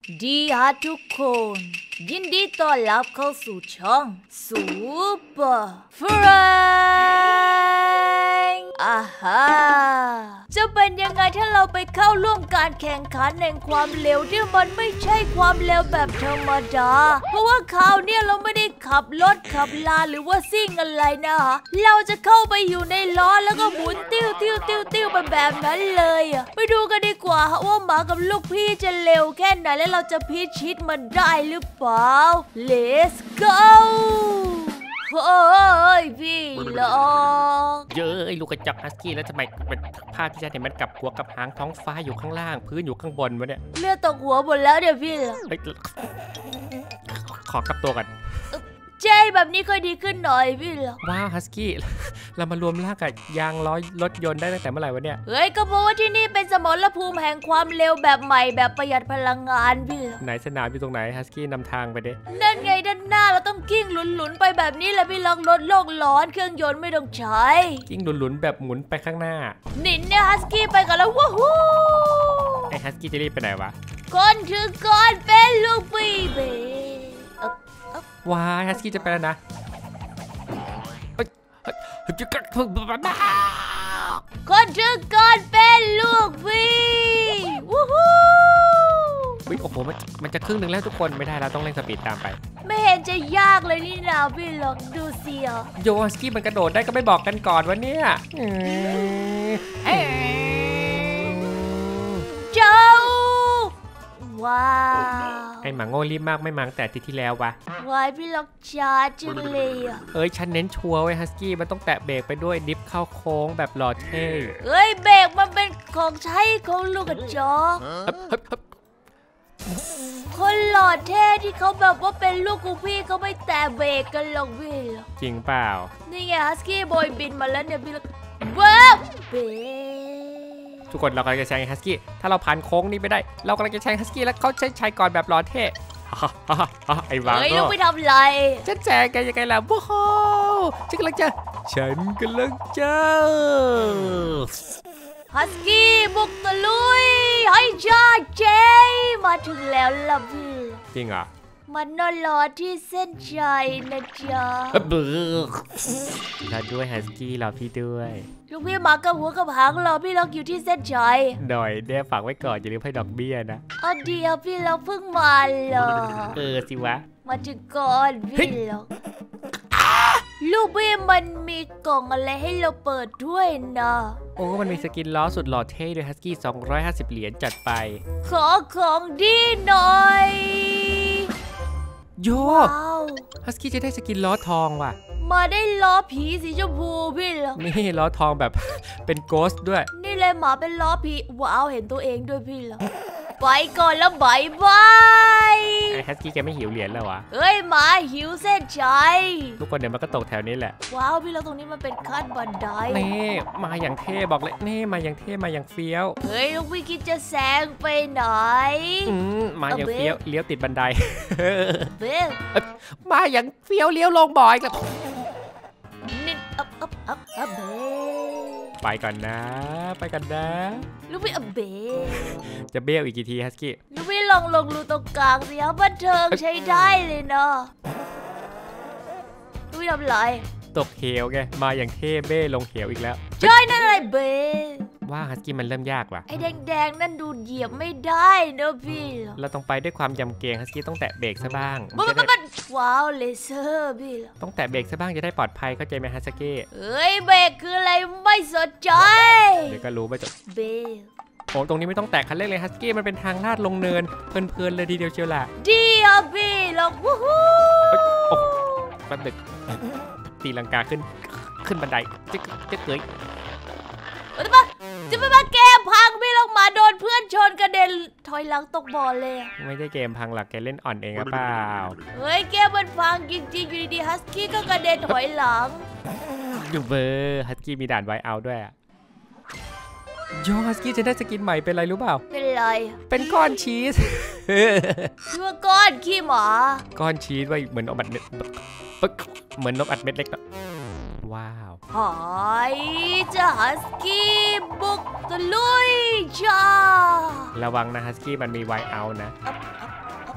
ดีฮะทุกคนยินดีต้อนรับเข้าสู่ช่องซูเปอร์เฟรนด์จะเป็นยังไงถ้าเราไปเข้าร่วมการแข่งขันแห่งความเร็วที่มันไม่ใช่ความเร็วแบบธรรมดาเพราะว่าคราวนี้เราไม่ได้ขับรถขับลาหรือว่าซิ่งอะไรนะฮะเราจะเข้าไปอยู่ในล้อแล้วก็หมุนติ้วไปแบบนั้นเลยไปดูกันดีกว่าว่าหมากับลูกพี่จะเร็วแค่ไหนและเราจะพิชิตมันได้หรือเปล่า Let's go โอ้ยพี่ลองเย้ยลูกกระจอกฮัสกี้แล้วทำไมเป็นภาพที่ฉันเห็นมันกับหัวกับหางท้องฟ้าอยู่ข้างล่างพื้นอยู่ข้างบนวะเนี่ยเลือดตกหัวหมดแล้วเดี๋ยวพี่ขอกลับตัวกันเจ๊แบบนี้ค่อยดีขึ้นหน่อยพี่เหรอว้าวฮัสกี้เรามารวมร่างกับยางล้อรถยนต์ได้ตั้งแต่เมื่อไหร่วะเนี่ยเฮ้ยก็เพราะว่าที่นี่เป็นสมรภูมิแห่งความเร็วแบบใหม่แบบประหยัดพลังงานพี่เหรอไหนสนามอยู่ตรงไหนฮัสกี้นำทางไปดินั่นไงด้านหน้าเราต้องกิ้งหลุนไปแบบนี้แหละพี่ล็อกรถโลกร้อนเครื่องยนต์ไม่ต้องใช้กิ้งหลุนแบบหมุนไปข้างหน้านินเนี่ยฮัสกี้ไปกันแล้วว้าวไอฮัสกี้จะรีบไปไหนวะคนถือก้อนเป็นลูกปีเบว้ายฮัสกี้จะไปแล้วนะคนถือก้อนเป็นลูกพี่วู้ฮู้โอ้โหมันจะครึ่งหนึ่งแล้วทุกคนไม่ได้เราต้องเร่งสปีดตามไปไม่เห็นจะยากเลยนี่นาพี่ลองดูสิโยฮัสกี้มันกระโดดได้ก็ไม่บอกกันก่อนวะเนี่ยเจ้าว้าวไอหมาโง่รีบมากไม่มังแต่ที่แล้ววะวายพี่ล็อกช้าจังเลยฉันเน้นชัวร์ไว้ฮัสกี้มันต้องแตะเบรกไปด้วยดิฟเข้าโค้งแบบหล่อเท่เบรกมันเป็นของใช้ของลูกกระจอกคนหล่อเท่ที่เขาแบบว่าเป็นลูกกูพี่เขาไม่แตะเบรกกันหรอกพี่จริงเปล่านี่ไงฮัสกี้บอยบินมาแล้วเนี่ยพี่ล็อกว้าวเบรทุกคนเรากำลังจะแซงฮัสกี้ถ้าเราผ่านโค้งนี้ไปได้เรากำลังจะแซงฮัสกี้แล้วเขาใช้ก่อนแบบหล่อเท่ไอ้วางก็ไม่ทำไรฉันแซงกันยังไงล่ะว้าวฉันกำลังจะฮัสกี้บุกตะลุยให้จ้าเจมาถึงแล้วล่ะพี่จริงเหรอมันนอนรอที่เส้นชัยนะจ๊ะเราด้วยฮัสกี้รอพี่ด้วยลูกพี่หมากับหัวกับหางรอพี่ล็อกอยู่ที่เส้นชัยหน่อยเดี๋ยวฝากไว้ก่อนอย่าลืมให้ดอกเบี้ยนะเดี๋ยวพี่ล็อกเพิ่งมาเหรอสิวะมาถึงก่อนพี่ล็อกลูกพี่มันมีกล่องอะไรให้เราเปิดด้วยนะโอ้มันมีสกินล้อสุดหล่อเท่ด้วยฮัสกี้250เหรียญจัดไปขอของดีหน่อยโยฮัสกี้จะได้สกินล้อทองว่ะมาได้ล้อผีสีชมพูพี่เหรอนี่ล้อทองแบบเป็นโกสต์ด้วยนี่เลยหมาเป็นล้อผีว้าวเห็นตัวเองด้วยพี่เหรอไปก่อนแล้วบายบายไอ้ฮัสกี้แกไม่หิวเหรียญแล้ววะหมาหิวเส้นชัยทุกคนเดี๋ยวมันก็ตกแถวนี้แหละว้าวพี่แล้วตรงนี้มันเป็นขั้นบันไดนี่มาอย่างเท่บอกเลยนี่มาอย่างเท่มาอย่างเฟี้ยวลูกพี่คิดจะแซงไปไหนมาอย่างเฟี้ยวเลี้ยวติดบันไดเบลมาอย่างเฟี้ยวเลี้ยวลงบ่อยกับนี่เบไปก่อนนะลูกพี่เบจะเบี้ยวอีกกี่ทีฮัสกี้ลูกพี่ลองลงรูตรงกลางสิครับบันเทิงใช้ได้เลยเนาะลูกพี่ทำไรตกเหวไงมาอย่างเท่เบ้ลงเหวอีกแล้วใช่นั่นอะไรเบว่าฮัสกี้มันเริ่มยากว่ะไอ้แดงนั่นดูเหยียบไม่ได้เนอะพี่เราต้องไปด้วยความยำเกรงฮัสกี้ต้องแตะเบรกซะบ้างว้าวเลเซอร์พี่ต้องแตะเบรกซะบ้างจะได้ปลอดภัยเข้าใจไหมฮัสกี้เบรกคืออะไรไม่สนใจเดี๋ยวก็รู้ว่าจะเบรกโอ้ตรงนี้ไม่ต้องแตะคันเร่งเลยฮัสกี้มันเป็นทางลาดลงเนินเพลินเลยทีเดียวเชียวล่ะดีอ่ะพี่ลองวู้ฮู้แป๊บนึงตีลังกาขึ้นบันไดจะเกยจะไปมาเกมพังพี่ลงมาโดนเพื่อนชนกระเด็นถอยหลังตกบ่อเลยไม่ได้เกมพังหรอกแกเล่นอ่อนเองหรือเปล่าเกมมันพังจริงๆอยู่ดีๆฮัสกี้ก็กระเด็นถอยหลังดูเบอร์ฮัสกี้มีด่านไวเอาด้วยโยฮัสกี้จะได้สกินใหม่เป็นอะไรรู้เปล่าเป็นอะไรเป็นก้อนชีสชื่อก้อนขี้หมาก้อนชีสไว้เหมือนนมอัดเม็ดเหมือนนมอัดเม็ดเล็กว้าวหายจะฮัสกี้บุกตะลุยจ้าระวังนะฮัสกี้มันมีไวเอานะ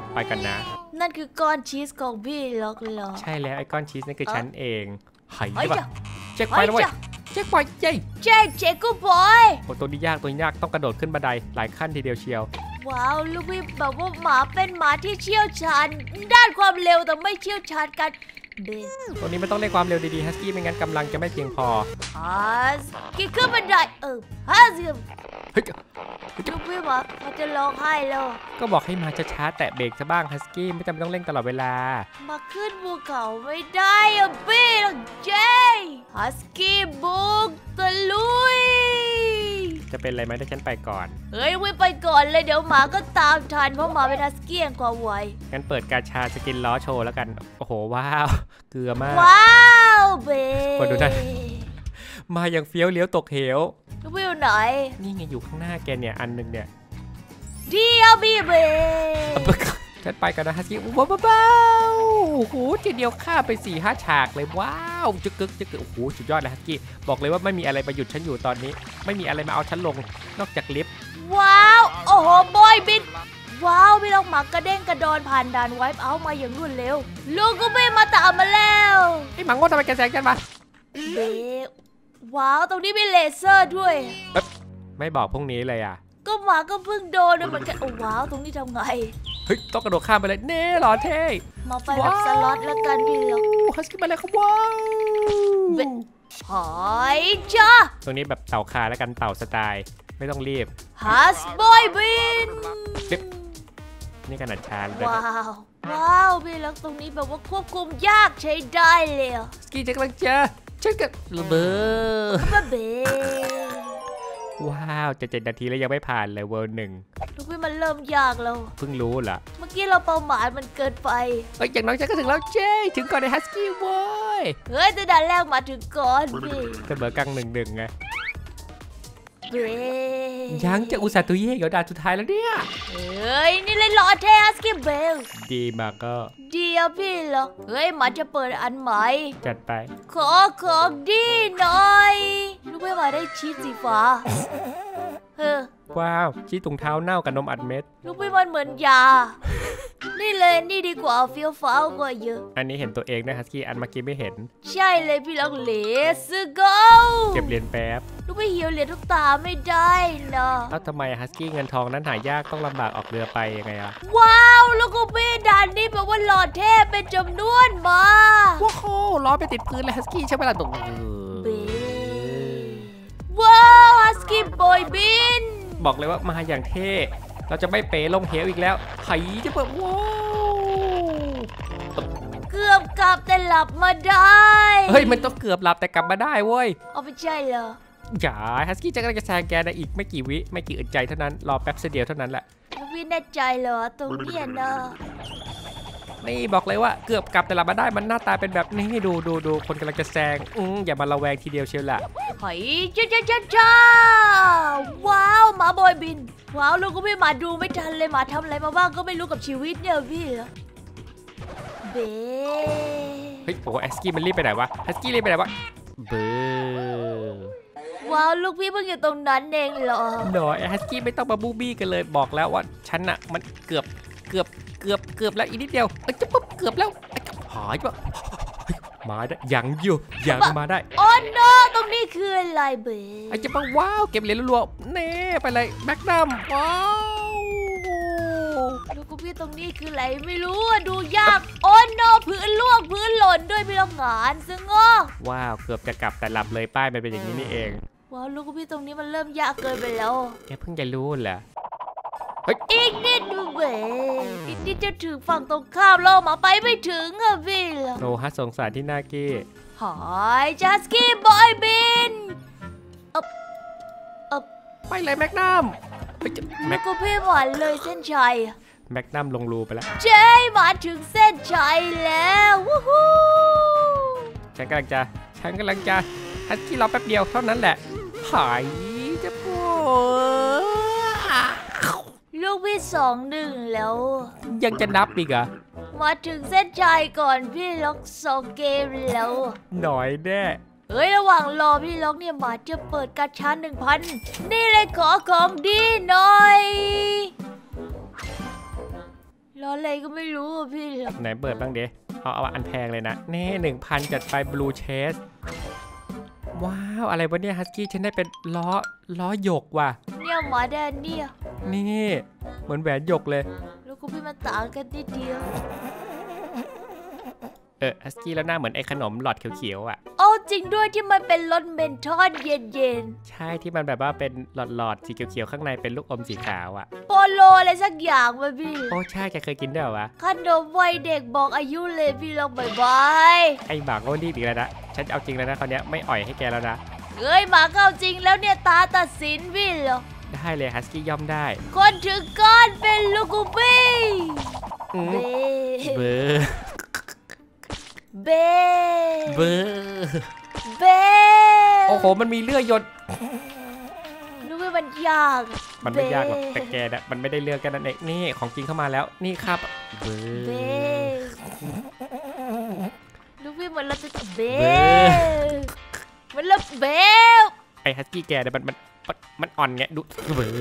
ไปกันนะนั่นคือก้อนชีสของพี่ล็อกเหรอใช่แล้วไอ้ก้อนชีสนั่นคือฉันเองหายไปเช็คไฟแล้วเว้ยเช็คไฟเย้เช็คกูบอยโอ้ตัวนี้ยากต้องกระโดดขึ้นบันไดหลายขั้นทีเดียวเชียวว้าวลูกพี่แบบว่าหมาเป็นหมาที่เชี่ยวชาญด้านความเร็วแต่ไม่เชี่ยวชาญกันตัวนี้ไม่ต้องเล่นความเร็วดีๆฮัสกี้ไม่งั้นกำลังจะไม่เพียงพอฮัสกี้ขึ้นบันไดฮัสกี้ลูกพี่บอกเขาจะร้องไห้แล้วก็บอกให้มาช้าๆแตะเบรกซะบ้างฮัสกี้ไม่จำเป็นต้องเร่งตลอดเวลามาขึ้นภูเขาไม่ได้อะพี่หรอกเจฮัสกี้บุกตะลุยจะเป็นอะไรไหมถ้าฉันไปก่อนเฮ้ยวิ่งไปก่อนเลยเดี๋ยวหมาก็ตามทันเพราะหมาเป็นฮัสกี้กว่าไวงั้นเปิดกาชาสกินล้อโชว์แล้วกันโอ้โหว้าวเกลือมากว้าวเบกดดูได้มาอย่างเฟี้ยวเลี้ยวตกเหววิวไหนนี่ไงอยู่ข้างหน้าแกเนี่ยอันนึงเนี่ยเดียวบีเบฉันไปกันนะฮัสกี้ว้าวโอ้โหทีเดียวฆ่าไป4-5 ฉากเลยว้าวจึ๊กโอ้โหสุดยอดเลยฮัสกี้บอกเลยว่าไม่มีอะไรมาหยุดฉันอยู่ตอนนี้ไม่มีอะไรมาเอาฉันลงนอกจากลิฟต์ว้าวโอ้โหบอยบินว้าวพี่ลองหมากระเด้งกระดอนผ่านด่านไวป์เอามาอย่างรวดเร็วลูกก็ไม่มาตามมาแล้วไอ้หมังโง่ทำไมแกแซงกันมาเบว้าวตรงนี้มีเลเซอร์ด้วยไม่บอกพวกนี้เลยอ่ะก็หมาก็เพิ่งโดนเหมือนกันโอ้ว้าวตรงนี้ทำไงเฮ้ยต้องกระโดดข้ามไปเลยเน่หรอเท่มาไปแบบสล็อตแล้วกันพี่ล็อกฮัสกี้มาเลยครับว้าวหอยจ้าตรงนี้แบบเต่าคาแล้วกันเต่าสไตล์ไม่ต้องรีบฮัสบอยบินนี่ขนาดชาญว้าวพี่ล็อกตรงนี้แบบว่าควบคุมยากใช้ได้เลยสกี้จะกำลังจะฉันกับระเบิดว้าวจะ7 นาทีแล้วยังไม่ผ่านเลยเวิร์1 ลูกพี่มันเริ่มยากแล้วเพิ่งรู้เหรอเมื่อกี้เราเป้าหมายมันเกินไปอย่างน้อยฉันก็ถึงแล้วเจ้ถึงก่อนในฮัสกี้เว้ยเฮ้ยแต่ด่านแรกมาถึงก่อนพี่เสมอกลาง1-1ไงยังจะอุตส่าห์ตัวเย่เดี๋ยวด่านสุดท้ายแล้วเนี่ยเฮ้ยนี่เลยหล่อเทฮัสกี้เบลดีมากก็ดีอ่ะพี่หรอเฮ้ยมาจะเปิดอันใหม่จัดไปขอของดีหน่อยลูกไม่มาได้ชีสสีฟ้าว้าวชี้ถุงเท้าเน่ากับนมอัดเม็ดลูกพี่มันเหมือนยานี่เลยนี่ดีกว่าเฟี้ยวฟ้าวกว่าเยอะอันนี้เห็นตัวเองนะฮัสกี้อันเมื่อกี้ไม่เห็นใช่เลยพี่ล็อกเลสโกเก็บเหรียญแป๊บลูกพี่หิวเหรียญทุกตาไม่ได้นะแล้วทำไมฮัสกี้เงินทองนั้นหายากต้องลำบากออกเรือไปยังไงอะว้าวลูกพี่ด่านนี้แปลว่าหลอดเทพเป็นจำนวนมาว้าวล้อไปติดพื้นเลยฮัสกี้ใช่ไหมล่ะตรงว้าวฮัสกี้บอยบินบอกเลยว่ามาอย่างเท่เราจะไม่เป๋ลงเหวอีกแล้วไถจะเปิดว้าวเกือบกลับแต่หลับมาได้เฮ้ยมันต้องเกือบหลับแต่กลับมาได้เว้ยเอาไม่ใช่เหรออย่าฮัสกี้จะกำลังจะแซงแกนะอีกไม่กี่วิไม่กี่อึดใจเท่านั้นรอแป๊บเดียวเท่านั้นแหละวิแน่ใจเหรอตรงนี้นะนี่บอกเลยว่าเกือบกลับแต่หลับมาได้มันหน้าตาเป็นแบบนี้ดูคนกำลังจะแซงอย่ามาระแวงทีเดียวเชียวล่ะเฮ้ยจ้าว้าวหมาบอยบินว้าวลูกก็ไม่มาดูไม่ทันเลยหมาทำอะไรมาบ้างก็ไม่รู้กับชีวิตเนี่ยพี่เบ้เฮ้ยโอ้ฮัสกี้มันรีบไปไหนวะฮัสกี้รีบไปไหนวะเบ้ว้าวลูกพี่เพิ่งอยู่ตรงนั้นเองเหรอหน่อยฮัสกี้ไม่ต้องมาบูบี้กันเลยบอกแล้วว่าฉันอะมันเกือบแล้วอีกนิดเดียวจะปุ๊บเกือบแล้วหายปะมาได้ยังอยู่ยังมาได้โอ้โนตรงนี้คืออะไรเบ้ไอ้จะปังว้าวเก็บเหรียญรัวๆเน่ไปเลยแม็กนัมว้าวลูกพี่ตรงนี้คืออะไรไม่รู้ดูยากโอ้โนพื้นล่วงพื้นหล่นด้วยพี่ลองงานซึ่งว้าวเกือบจะกลับแต่หลับเลยป้ายมันเป็นอย่างนี้นี่เองว้าวลูกพี่ตรงนี้มันเริ่มยากเกินไปแล้วแกเพิ่งจะรู้เหรออีกนิดดูเบ้อีกนิดจะถึงฝั่งตรงข้ามเรามาไปไม่ถึงอะพี่ล่ะโอ้ฮัสสงสารที่นากี้หายจัสกี้บอยบินไปเลยแม็กนัมแม็กก็พี่หวานเลยเส้นชัยแม็กนัมลงรูไปแล้วเจ๊มาถึงเส้นชัยแล้ววู้ฮู้ฉันกำลังจะฮัสกี้รอแป๊บเดียวเท่านั้นแหละหายจะโผล่ลูกพี่2-1แล้วยังจะนับอีกอะมาถึงเส้นชัยก่อนพี่ล็อก2 เกมแล้วหน่อยแน่เฮ้ยระหว่างรอพี่ล็อกเนี่ยมาจะเปิดกาชา 1,000นี่เลยขอของดีหน่อยล้ออะไรก็ไม่รู้อ่ะพี่เหรอไหนเปิดบ้างเดเอาอันแพงเลยนะนี่1,000จัดไปบลูเชสว้าวอะไรวะเนี่ยฮัสกี้ฉันได้เป็นล้อหยกว่ะเนี่ยหมาแดนเนี่ยนี่เหมือนแหวนหยกเลยแล้วก็พี่มาต่างกันนิดเดียวฮัสกี้แล้วหน้าเหมือนไอ้ขนมหลอดเขียวๆอ่ะโอ้จริงด้วยที่มันเป็นรสเมนทอลเย็นๆใช่ที่มันแบบว่าเป็นหลอดสีเขียวๆข้างในเป็นลูกอมสีขาวอ่ะโปโลอะไรสักอย่างวะพี่โอ้ใช่แกเคยกินด้วยวะขนมวัยเด็กบอกอายุเลยพี่ลองบายไอ้หมาก็รีบอีกแล้วนะฉันเอาจริงแล้วนะคราวนี้ไม่อ่อยให้แกแล้วนะเฮ้ยหมาเข้าจริงแล้วเนี่ยตาตัดสินพี่เหรอได้เลยฮัสกี้ย่อมได้คนถือก้อนเป็นลูกูบี้เบโอ้โหมันมีเลื่อยยนนึกว่ามันยากมันไม่ยากหรอกแต่แกนะมันไม่ได้เลื่อยกันนั่นเองนี่ของจริงเข้ามาแล้วนี่ครับนึกว่ามันเราจะมันละไอ้ฮัสกี้แกเนี่ยมันอ่อนไงดู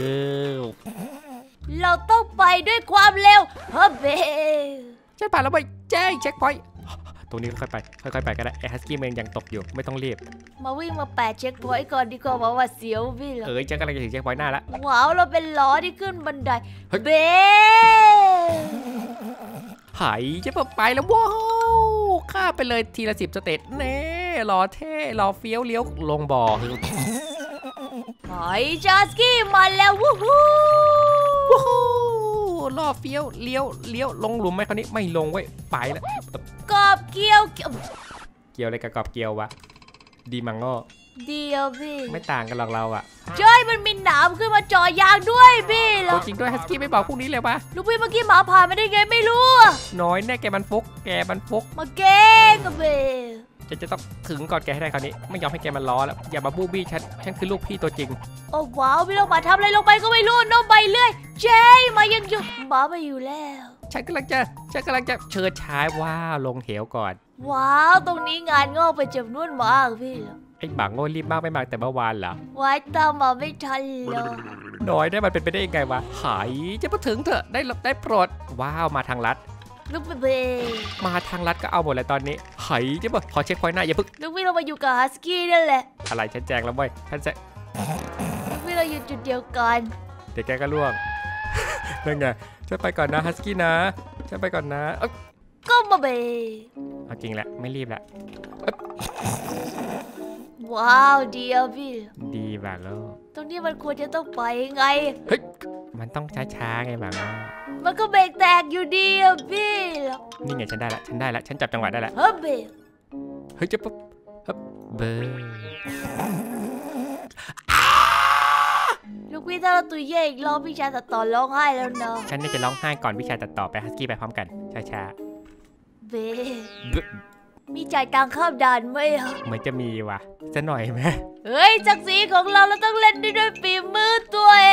เราต้องไปด้วยความเร็วใช่ป่ะแล้วไปแจ้งเช็คพอยต์ตรงนี้ค่อยไปก็ได้ไอ้ฮัสกี้มันยังตกอยู่ไม่ต้องรีบมาวิ่งมา8เช็คพอยต์ก่อนดีกว่าว่าเสียวพี่เหรอฉันกำลังจะถึงเช็คพอยต์หน้าแล้วว้าวเราเป็นล้อที่ขึ้นบันไดหายจะไปแล้วว้าวข้าไปเลยทีละ10 สเตจเน่รอเท่รอเฟี้ยวเลี้ยวลงบ่อหายจาสกี้มาแล้ววู้ฮู้รอเฟี้ยวเลี้ยวลงหลุมไหมคราวนี้ไม่ลงไว้ไปแล้วกอบเกี่ยวอะไรกับกอบเกี่ยววะดีมังโง่เดียวพี่ไม่ต่างกันหรอกเราอ่ะใช่มันมีหนามขึ้นมาจ่อยางด้วยพี่เหรอจริงด้วยฮัสกี้ไม่บอกพวกนี้เลยปะลูกพี่เมื่อกี้หมาผ่านมาได้ไงไม่รู้น้อยแน่แกมันฟุกมาเก้งกับเบจะต้องถึงก่อนแกให้ได้คราวนี้ไม่ยอมให้แกมันล้อแล้วอย่ามาบูบี้ฉันคือลูกพี่ตัวจริงโอ้ว้าวพี่ลงมาทำอะไรลงไปก็ไม่รู้น้องใบเลื่อยเจมายังอยู่หมาไปอยู่แล้วฉันกำลังจะเชิดชายว้าวลงเหวก่อนว้าวตรงนี้งานงอกไปจำนวนมากพี่ไอ้หมาโง่รีบมากไม่มาแต่เมื่อวานเหรอไว้ตามมาไม่ทันเลยน้อยได้มันเป็นไปได้ยังไงวะหายจะมาถึงเถอะได้โปรดว้าวมาทางลัดลูกเบมาทางลัดก็เอาหมดเลยตอนนี้หายจะมาขอเช็คพอยต์หน้าอย่าพึ่งลูกพี่เรามาอยู่กับฮัสกี้นั่นแหละอะไรฉันแจงแล้วเว้ยฉันจะลูกพี่เราอยู่จุดเดียวกันเดี๋ยวแกก็ล่วงนั่นไงฉันไปก่อนนะฮัสกี้นะฉันไปก่อนนะก็มาเบเอาจริงแหละไม่รีบละว้าวเดียวพี่ดีบ้าโลตรงนี้มันควรจะต้องไปไงเฮ้ยมันต้องช้าไงบ้างมันก็เบรกแตกอยู่ดีอ่ะพี่นี่ไงฉันได้ละฉันจับจังหวะได้ละเฮ้ยเบรกเฮ้ยจะปุ๊บเบอร์ลูกพี่ถ้าเราตุยเย่อีกรอบพี่ชายตัดต่อร้องไห้แล้วเนาะฉันนี่จะร้องไห้ก่อนพี่ชายตัดต่อไปฮัสกี้ไปพร้อมกันช้าเบมีจ่ายตังค่าด่านไหมเหมือนจะมีว่ะจะหน่อยไหมเฮ้ยศักดิ์ศรีของเราต้องเล่นด้วยฝีมือตัวเอง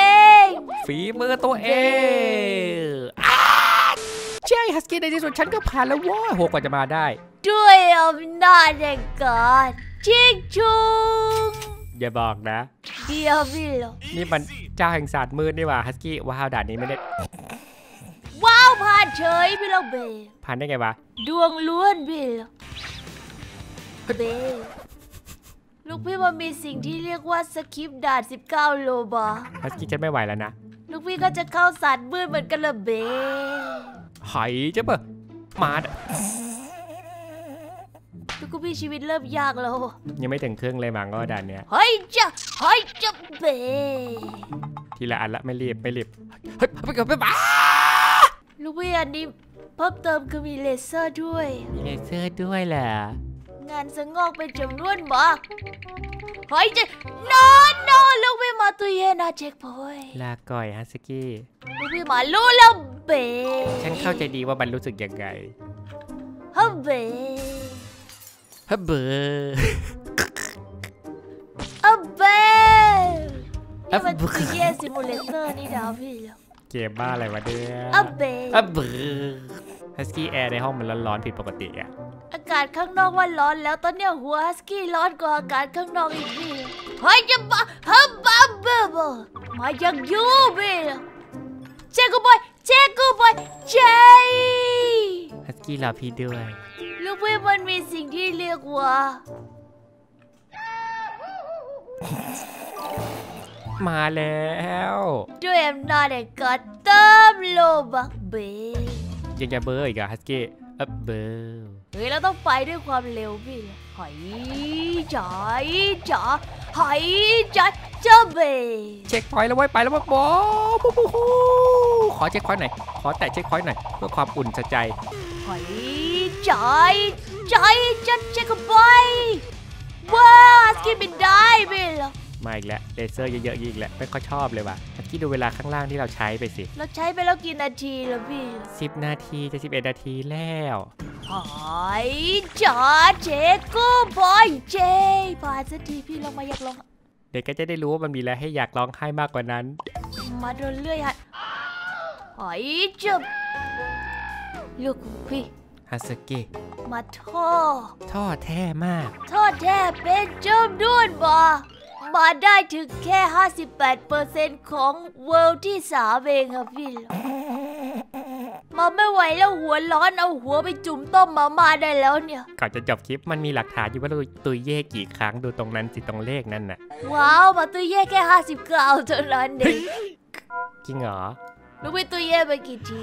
ใช่ฮัสกี้ในที่สุดฉันก็ผ่านแล้วว้าโหกว่าจะมาได้ด้วยอำนาจแห่งการชิงชุงอย่าบอกนะเดียวพี่เหรอนี่มันเจ้าแห่งศาสตร์มืดนี่ว่ะฮัสกี้ว้าวด่านนี้ไม่ได้ว้าวผ่านเฉยพี่เราเบผ่านได้ไงวะดวงล้วนพี่เหรอเบลูกพี่มันมีสิ่งที่เรียกว่าสคริปต์ด่าน19 โลบาฮัสกี้ฉันไม่ไหวแล้วนะลูกพี่ก็จะเข้าศาสตร์มืดเหมือนกันละเบหายจะเปล่ามาลูกพี่ชีวิตเริ่มยากแล้วยังไม่ถึงครึ่งเลยมังก็ด่านเนี้ยเฮ้ยจะเบทีละอันละไม่รีบเฮ้ยไปกับไปบ้าลูกพี่อันนี้เพิ่มเติมคือมีเลเซอร์ด้วยมีเลเซอร์ด้วยแหละงานสงอกเป็นจำนวนมากเฮ้ยจะนอนลูกพี่มาตุยเย็นนะเช็คพอยต์ลาก่อยฮัสกี้ลูกพี่มารู้แล้วเบฉันเข้าใจดีว่ามันรู้สึกยังไงฮับเบฮับเบนี่มันคือเย่ซิมูเลเตอร์นี่ดาวพี่เกมบ้าอะไรวะเนี่ยฮับเบฮัสกี้แอร์ในห้องมันร้อนผิดปกติอะอากาศข้างนอกว่าร้อนแล้วตอนเนี้ยหัวฮัสกี้ร้อนกว่าอากาศข้างนอกอีกพี่เฮ้ยจะบ้าฮับบ้ามายังยูพี่เจกูบอยเจฮัสกี้รอพี่ด้วยลูกพี่มันมีสิ่งที่เรียกว่ามาแล้วด้วยอำนาจแห่งการเติมโลบักเบยังจะเบอร์อีกอะฮัสกี้เบอร์เฮ้ยเราต้องไปด้วยความเร็วพี่หายใจจ๋าหายใจเจ้าเบเช็คพอยต์แล้วไว้ไปแล้วว่าบอขอเช็คพอยต์หน่อยขอแตะเช็คพอยต์หน่อยเพื่อความอุ่นใจหายใจจัดเช็คไปว้าสกินเป็นได้พี่เหรอมาอีกแล้วเลเซอร์เยอะๆอีกแล้วไม่ค่อยชอบเลยว่ะฮัสกี้ดูเวลาข้างล่างที่เราใช้ไปสิเราใช้ไปแล้วกี่นาทีแล้วพี่ 10 นาทีจะ11 นาทีแล้วหายจ๋าเจ๊กูบอยเจผ่านสักทีพี่ลองมาอยากลองเด็กก็จะได้รู้ว่ามันมีอะไรให้อยากร้องไห้มากกว่านั้นมาโดนเลื่อยหายจับลูกพี่ฮัสกี้มาท่อแท้มากท่อแท้เป็นจุดด้วนมาได้ถึงแค่ 58% ของเวิลด์ที่3เองครับพี่มาไม่ไหวแล้วหัวร้อนเอาหัวไปจุ่มต้มมาได้แล้วเนี่ยก่อนจะจบคลิปมันมีหลักฐานอยู่ว่าเราตุยเย่กี่ครั้งดูตรงนั้นสิตรงเลขนั่นน่ะว้าวมาตุยเย่แค่59เท่านั้นเองจริงเหรอลูกไปตุยเย่ไปกี่ที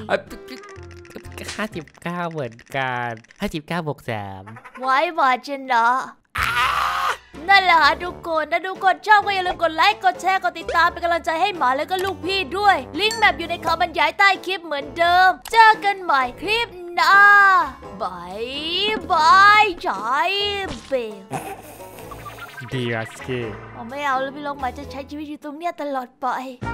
59เหมือนกัน59 บวก 3 ไว้มาชนะนั่นแหละค่ะทุกคนถ้าทุกคนชอบก็อย่าลืมกดไลค์กดแชร์กดติดตามเป็นกำลังใจให้หมาแล้วก็ลูกพี่ด้วยลิงก์แมปอยู่ในคำบรรยายใต้คลิปเหมือนเดิมเจอกันใหม่คลิปหน้าบายใจเบลดีอ่ะสกี้ไม่เอาแล้วพี่ลงมาจะใช้ชีวิตอยู่ตรงเนี้ยตลอดไป